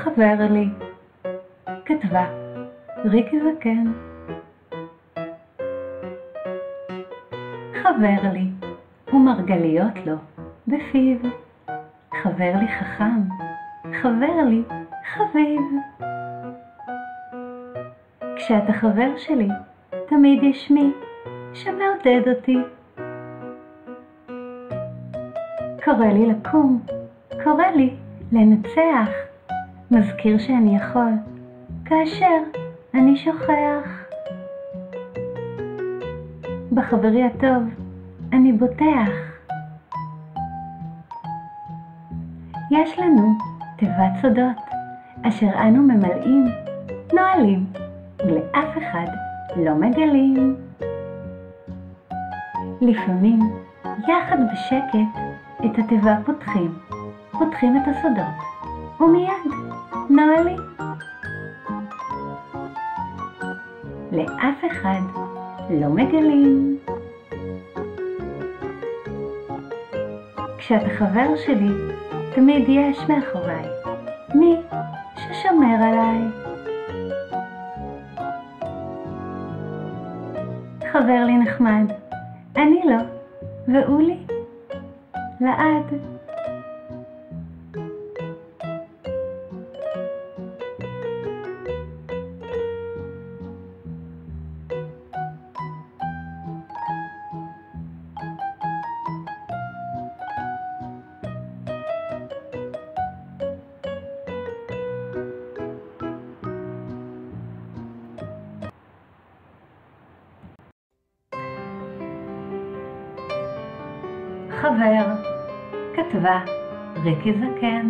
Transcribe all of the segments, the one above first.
חבר לי. כתבה ריקי זקן. חבר לי, ומרגליות לו בפיו. חבר לי חכם, חבר לי חביב. כשאתה חבר שלי, תמיד יש מי שמעודד אותי. קורא לי לקום, קורא לי לנצח, מזכיר שאני יכול, כאשר אני שוכח. בחברי הטוב אני בוטח. יש לנו תיבת סודות, אשר אנו ממלאים נועלים, ולאף אחד לא מגלים. לפעמים, יחד בשקט, את התיבה פותחים את הסודות, ומיד נועלים. לאף אחד לא מגלים. כשאתה חבר שלי, תמיד יש מאחוריי מי ששומר עליי. חבר לי נחמד, אני לא, והוא לי לעד. חבר, כתבה ריקי זקן.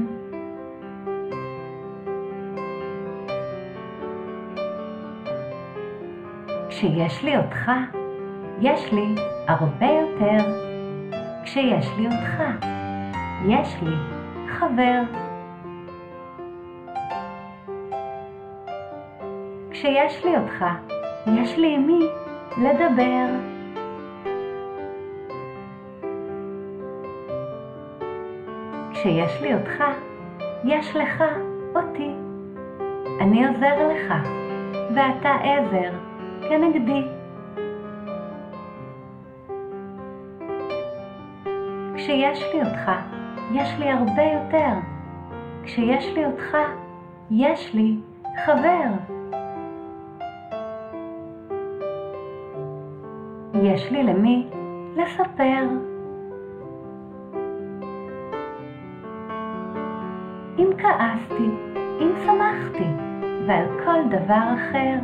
כשיש לי אותך, יש לי הרבה יותר. כשיש לי אותך, יש לי חבר. כשיש לי אותך, יש לי עם מי לדבר. כשיש לי אותך, יש לך אותי. אני עוזר לך, ואתה עזר כנגדי. כשיש לי אותך, יש לי הרבה יותר. כשיש לי אותך, יש לי חבר. יש לי למי לספר. אם כעסתי, אם שמחתי, ועל כל דבר אחר.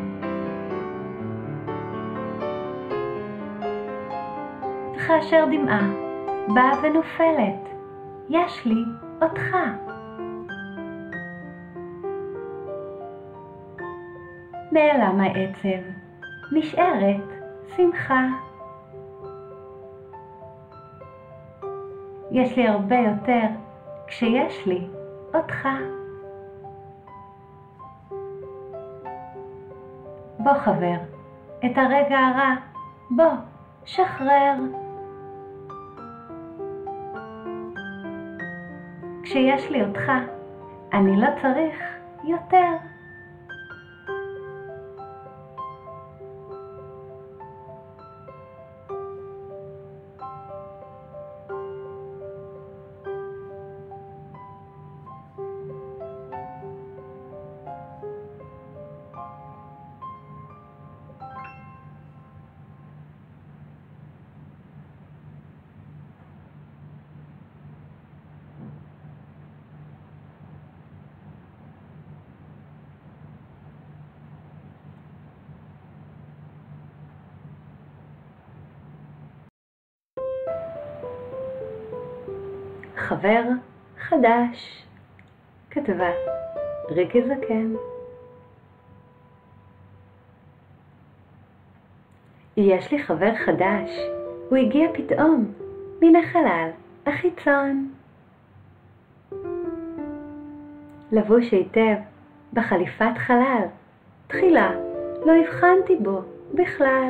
כאשר דמעה באה ונופלת, יש לי אותך. נעלם העצב, נשארת שמחה. יש לי הרבה יותר כשיש לי אותך. בוא חבר, את הרגע הרע, בוא, שחרר. כשיש לי אותך, אני לא צריך יותר. חבר חדש. כתבה ריקי זקן. יש לי חבר חדש, הוא הגיע פתאום מן החלל החיצון. לבוש היטב בחליפת חלל, תחילה לא הבחנתי בו בכלל.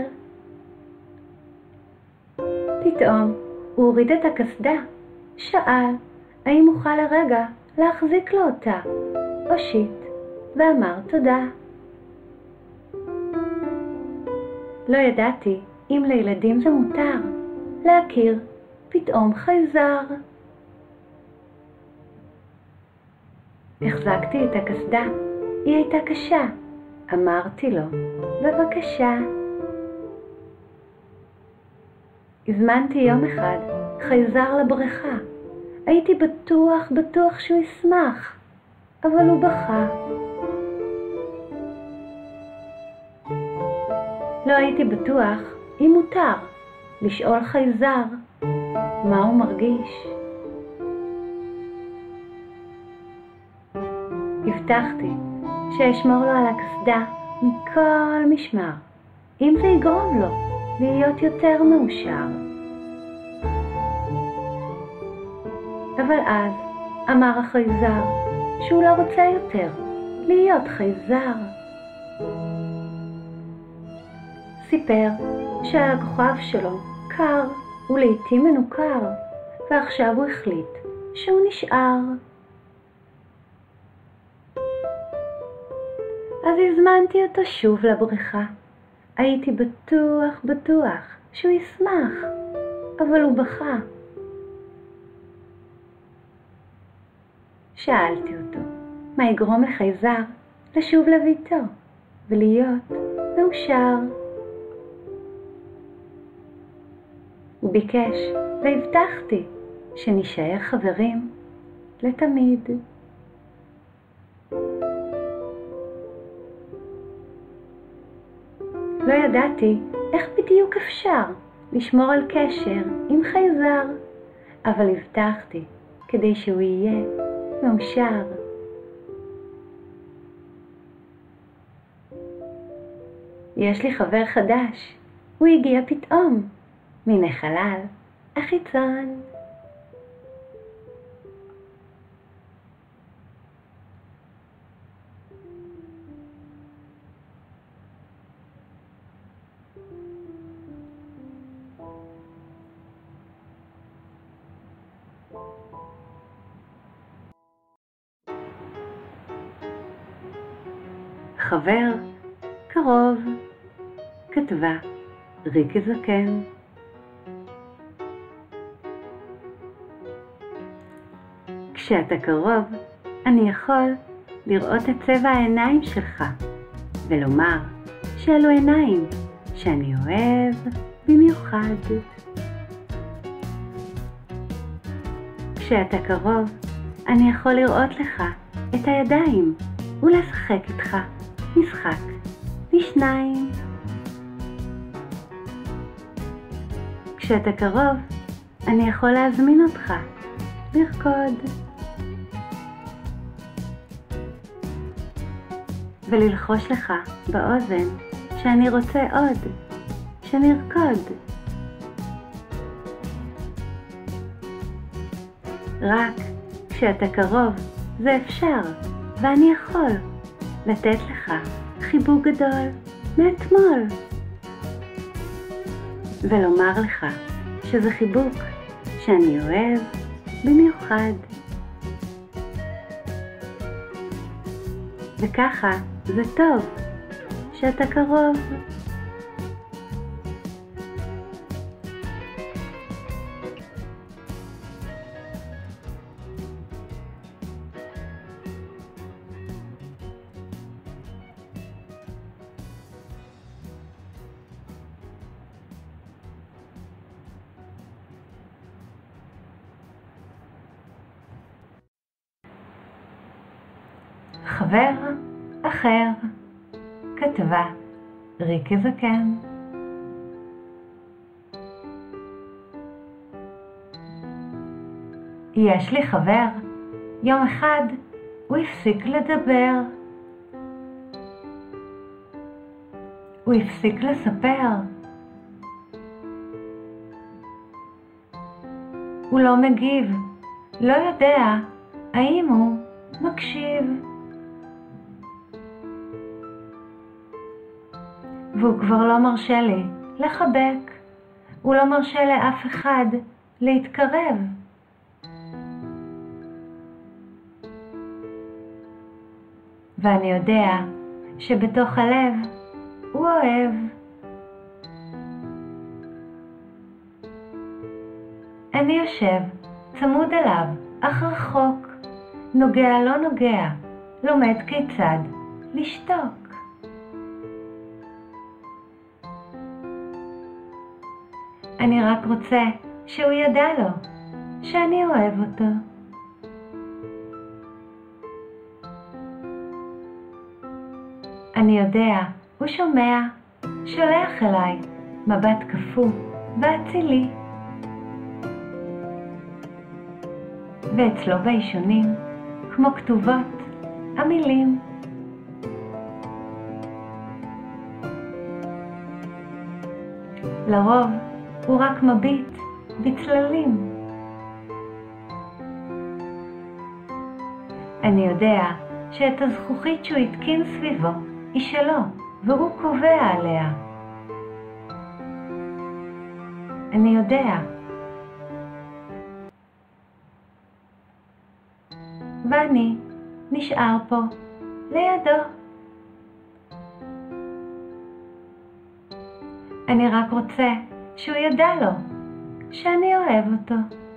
פתאום הוא הוריד את הקסדה, שאל האם אוכל לרגע להחזיק לו אותה. הושיט ואמר תודה. לא ידעתי אם לילדים זה מותר להכיר פתאום חייזר. החזקתי את הקסדה, היא הייתה קשה. אמרתי לו, בבקשה. הזמנתי יום אחד חייזר לבריכה. הייתי בטוח שהוא ישמח, אבל הוא בכה. לא הייתי בטוח אם מותר לשאול חייזר מה הוא מרגיש. הבטחתי שאשמור לו על הקסדה מכל משמר, אם זה יגרום לו להיות יותר מאושר. אבל אז אמר החייזר שהוא לא רוצה יותר להיות חייזר. סיפר שהכוכב שלו קר ולעיתים מנוכר, ועכשיו הוא החליט שהוא נשאר. אז הזמנתי אותו שוב לבריכה. הייתי בטוח שהוא ישמח, אבל הוא בכה. שאלתי אותו, מה יגרום לחייזר לשוב לביתו ולהיות מאושר? הוא ביקש והבטחתי שנשאר חברים לתמיד. לא ידעתי איך בדיוק אפשר לשמור על קשר עם חייזר, אבל הבטחתי כדי שהוא יהיה מאושר. יש לי חבר חדש, הוא הגיע פתאום מן החלל החיצון. חבר קרוב, כתבה ריקי זקן. כשאתה קרוב, אני יכול לראות את צבע העיניים שלך ולומר שאלו עיניים שאני אוהב במיוחד. כשאתה קרוב, אני יכול לראות לך את הידיים ולשחק איתך משחק לשניים. כשאתה קרוב, אני יכול להזמין אותך לרקוד וללחוש לך באוזן שאני רוצה עוד, שנרקוד. רק כשאתה קרוב זה אפשר, ואני יכול לתת לך חיבוק גדול מאתמול ולומר לך שזה חיבוק שאני אוהב במיוחד. וככה זה טוב שאתה קרוב. חבר אחר, כתבה ריקי זקן. יש לי חבר, יום אחד הוא הפסיק לדבר. הוא הפסיק לספר. הוא לא מגיב, לא יודע האם הוא מקשיב. והוא כבר לא מרשה לי לחבק, הוא לא מרשה לאף אחד להתקרב. ואני יודע שבתוך הלב הוא אוהב. אני יושב צמוד אליו, אך רחוק, נוגע לא נוגע, לומד כיצד לשתוק. אני רק רוצה שהוא ידע לו שאני אוהב אותו. אני יודע, הוא שומע, שולח אליי מבט קפוא ואצילי. ואצלו בישונים, כמו כתובות, המילים. לרוב הוא רק מביט בצללים. אני יודע שאת הזכוכית שהוא התקין סביבו היא שלו, והוא קובע עליה. אני יודע. ואני נשאר פה לידו. אני רק רוצה שהוא ידע לו שאני אוהב אותו.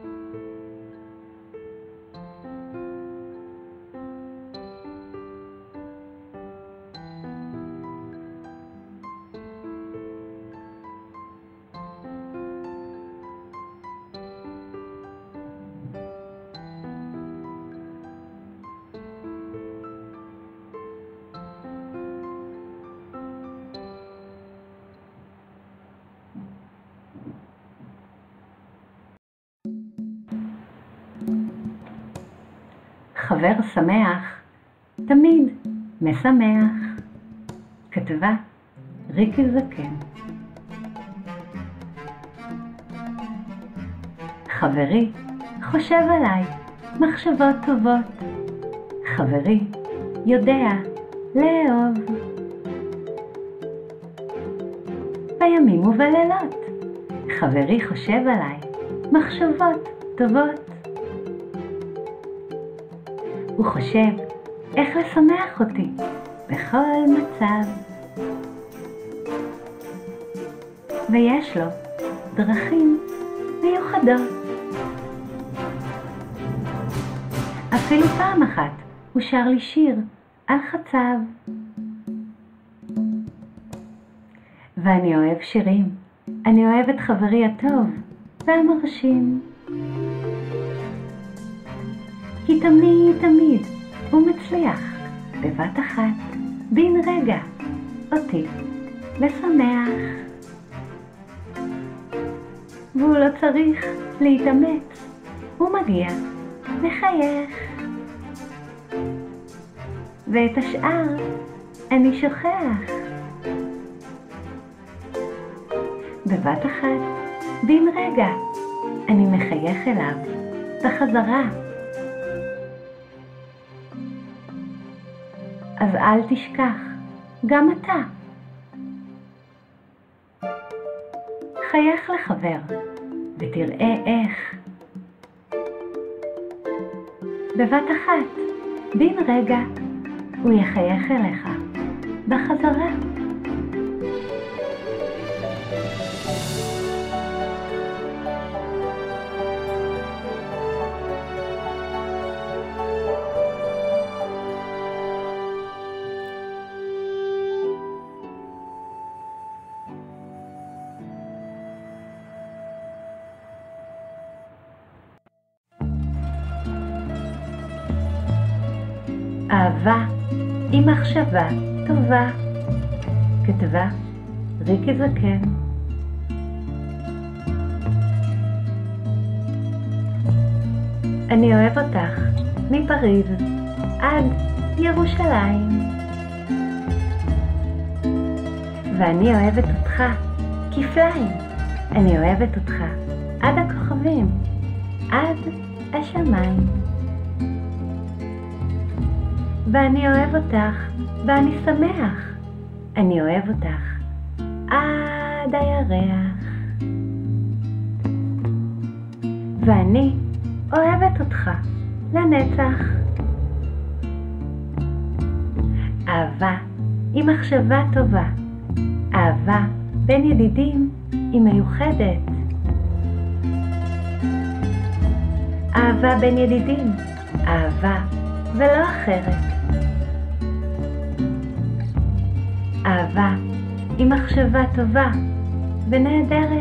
חבר שמח תמיד משמח. כתבה ריקי זקן. חברי חושב עליי מחשבות טובות. חברי יודע לאהוב. בימים ובלילות חברי חושב עליי מחשבות טובות. הוא חושב איך לשמח אותי בכל מצב. ויש לו דרכים מיוחדות. אפילו פעם אחת הוא שר לי שיר על חצב. ואני אוהב שירים. אני אוהב את חברי הטוב והמרשים. כי תמיד הוא מצליח בבת אחת, בן רגע, אותי לשמח. והוא לא צריך להתאמץ, הוא מגיע לחייך. ואת השאר אני שוכח. בבת אחת, בן רגע, אני מחייך אליו בחזרה. אז אל תשכח, גם אתה. חייך לחבר, ותראה איך. בבת אחת, בן רגע, הוא יחייך אליך בחזרה. אהבה היא מחשבה טובה. כתבה ריקי זקן. אני אוהב אותך מפריז עד ירושלים. ואני אוהבת אותך כפליים. אני אוהבת אותך עד הכוכבים, עד השמיים. ואני אוהב אותך, ואני שמח. אני אוהב אותך עד הירח. ואני אוהבת אותך לנצח. אהבה היא מחשבה טובה. אהבה בין ידידים היא מיוחדת. אהבה בין ידידים, אהבה ולא אחרת. אהבה היא מחשבה טובה ונהדרת.